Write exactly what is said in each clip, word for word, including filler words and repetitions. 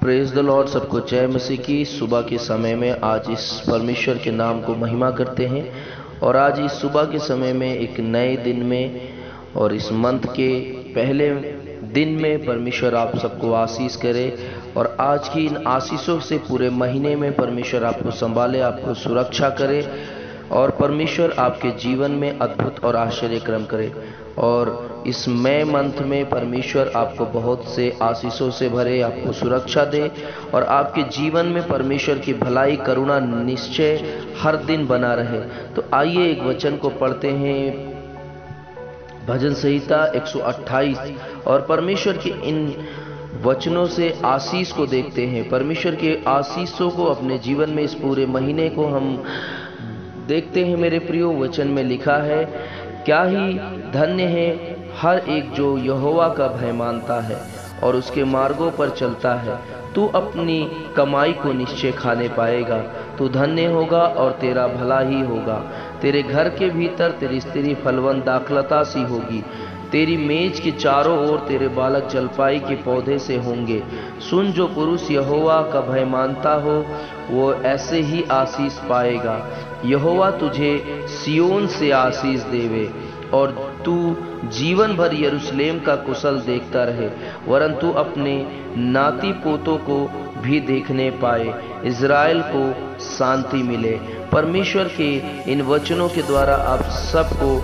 Praise the Lord. सबको जय मसीह की। सुबह के समय में आज इस परमेश्वर के नाम को महिमा करते हैं और आज इस सुबह के समय में एक नए दिन में और इस मंथ के पहले दिन में परमेश्वर आप सबको आशीष करे और आज की इन आशीषों से पूरे महीने में परमेश्वर आपको संभाले, आपको सुरक्षा करे और परमेश्वर आपके जीवन में अद्भुत और आश्चर्य क्रम करे। और इस मई मंथ में परमेश्वर आपको बहुत से आशीषों से भरे, आपको सुरक्षा दे और आपके जीवन में परमेश्वर की भलाई करुणा निश्चय हर दिन बना रहे। तो आइए एक वचन को पढ़ते हैं, भजन संहिता एक सौ अट्ठाईस, और परमेश्वर के इन वचनों से आशीष को देखते हैं। परमेश्वर के आशीषों को अपने जीवन में इस पूरे महीने को हम देखते हैं। मेरे प्रियो, वचन में लिखा है, क्या ही धन्य है हर एक जो यहोवा का भय मानता है और उसके मार्गों पर चलता है। तू अपनी कमाई को निश्चय खाने पाएगा, तू धन्य होगा और तेरा भला ही होगा। तेरे घर के भीतर तेरी स्त्री फलवंत दाखलता सी होगी, तेरी मेज के चारों ओर तेरे बालक जलपाई के पौधे से होंगे। सुन, जो पुरुष यहोवा का भय मानता हो वो ऐसे ही आशीष पाएगा। यहोवा तुझे सियोन से आशीष देवे और तू जीवन भर यरूशलेम का कुशल देखता रहे, वरन तू अपने नाती पोतों को भी देखने पाए, इज़राइल को शांति मिले। परमेश्वर के इन वचनों के द्वारा आप सबको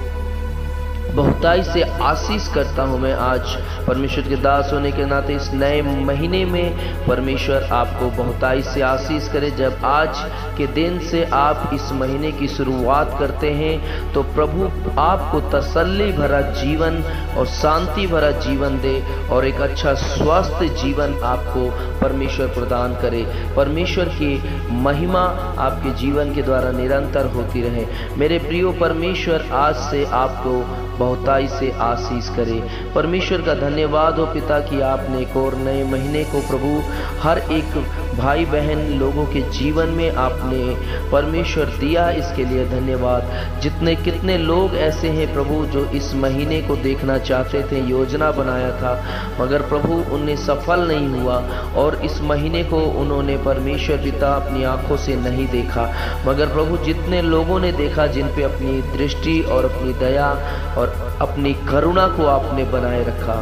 बहुताई से आशीष करता हूं। मैं आज परमेश्वर के दास होने के नाते इस नए महीने में परमेश्वर आपको बहुताई से आशीष करे। जब आज के दिन से आप इस महीने की शुरुआत करते हैं तो प्रभु आपको तसल्ली भरा जीवन और शांति भरा जीवन दे और एक अच्छा स्वस्थ जीवन आपको परमेश्वर प्रदान करे। परमेश्वर की महिमा आपके जीवन के द्वारा निरंतर होती रहे। मेरे प्रियो, परमेश्वर आज से आपको बहुताई से आशीष करे। परमेश्वर का धन्यवाद हो पिता कि आपने एक और नए महीने को प्रभु हर एक भाई बहन लोगों के जीवन में आपने परमेश्वर दिया, इसके लिए धन्यवाद। जितने कितने लोग ऐसे हैं प्रभु जो इस महीने को देखना चाहते थे, योजना बनाया था, मगर प्रभु उन्हें सफल नहीं हुआ और इस महीने को उन्होंने परमेश्वर पिता अपनी आंखों से नहीं देखा। मगर प्रभु जितने लोगों ने देखा, जिन पे अपनी दृष्टि और अपनी दया और अपनी करुणा को आपने बनाए रखा,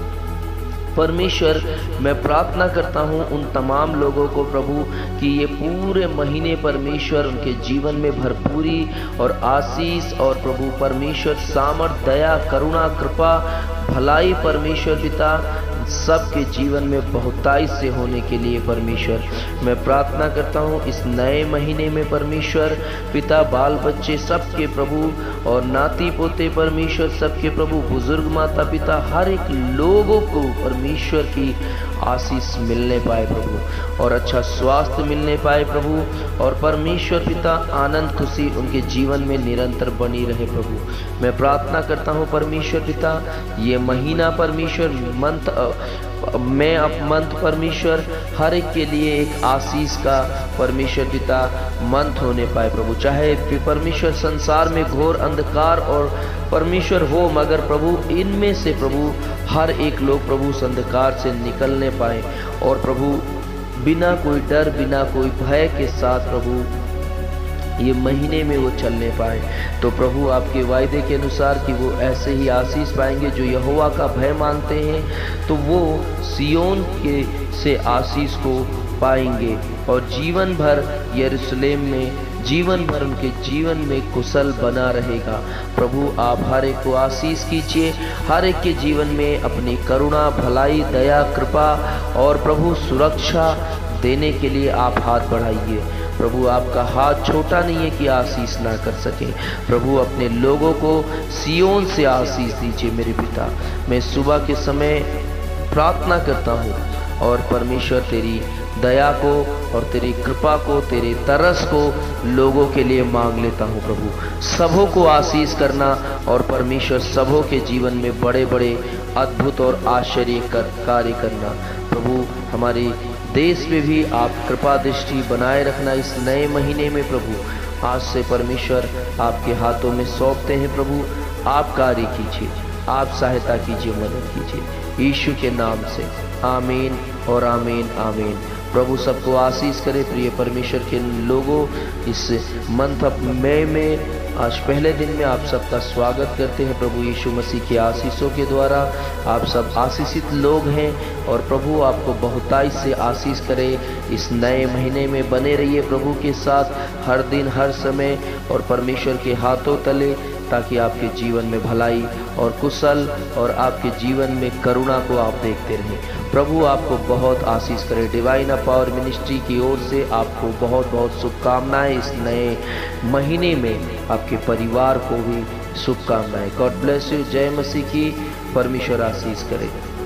परमेश्वर मैं प्रार्थना करता हूं उन तमाम लोगों को प्रभु कि ये पूरे महीने परमेश्वर उनके जीवन में भरपूरी और आशीष और प्रभु परमेश्वर सामर्थ, दया, करुणा, कृपा, भलाई परमेश्वर पिता सबके जीवन में बहुताई से होने के लिए परमेश्वर मैं प्रार्थना करता हूँ। इस नए महीने में परमेश्वर पिता बाल बच्चे सबके प्रभु और नाती पोते परमेश्वर सबके प्रभु, बुजुर्ग माता पिता हर एक लोगों को परमेश्वर की आशीष मिलने पाए प्रभु और अच्छा स्वास्थ्य मिलने पाए प्रभु और परमेश्वर पिता आनंद खुशी उनके जीवन में निरंतर बनी रहे प्रभु। मैं प्रार्थना करता हूँ परमेश्वर पिता ये महीना परमेश्वर मंथ मैं अब मंथ परमेश्वर हर एक के लिए एक आशीष का परमेश्वर पिता मंथ होने पाए प्रभु। चाहे परमेश्वर संसार में घोर अंधकार और परमेश्वर हो, मगर प्रभु इनमें से प्रभु हर एक लोग प्रभु उस अंधकार से निकलने पाए और प्रभु बिना कोई डर, बिना कोई भय के साथ प्रभु ये महीने में वो चलने पाए। तो प्रभु आपके वायदे के अनुसार कि वो ऐसे ही आशीष पाएंगे जो यहोवा का भय मानते हैं, तो वो सियोन के से आशीष को पाएंगे और जीवन भर यरूशलेम में जीवन भर उनके जीवन में कुशल बना रहेगा। प्रभु आप हर एक को आशीष कीजिए, हर एक के जीवन में अपनी करुणा, भलाई, दया, कृपा और प्रभु सुरक्षा देने के लिए आप हाथ बढ़ाइए। प्रभु आपका हाथ छोटा नहीं है कि आशीष ना कर सके। प्रभु अपने लोगों को सियोन से आशीष दीजिए मेरे पिता। मैं सुबह के समय प्रार्थना करता हूँ और परमेश्वर तेरी दया को और तेरी कृपा को, तेरे तरस को लोगों के लिए मांग लेता हूँ प्रभु। सबों को आशीष करना और परमेश्वर सबों के जीवन में बड़े बड़े अद्भुत और आश्चर्य कर कार्य करना। प्रभु हमारे देश में भी आप कृपा दृष्टि बनाए रखना इस नए महीने में प्रभु। आज से परमेश्वर आपके हाथों में सौंपते हैं प्रभु। आप कार्य कीजिए, आप सहायता कीजिए, मदद कीजिए, यीशु के नाम से आमीन। और आमीन आमीन। प्रभु सबको आशीष करे। प्रिय परमेश्वर के लोगों, इस मंथ ऑफ मई में आज पहले दिन में आप सबका स्वागत करते हैं प्रभु यीशु मसीह की आशीषों के द्वारा। आप सब आशीषित लोग हैं और प्रभु आपको बहुतायत से आशीष करे। इस नए महीने में बने रहिए प्रभु के साथ हर दिन हर समय और परमेश्वर के हाथों तले, ताकि आपके जीवन में भलाई और कुशल और आपके जीवन में करुणा को आप देखते रहें। प्रभु आपको बहुत आशीष करे। डिवाइन पावर मिनिस्ट्री की ओर से आपको बहुत बहुत शुभकामनाएं। इस नए महीने में आपके परिवार को भी शुभकामनाएं। God bless you. जय मसीह की। परमेश्वर आशीष करे।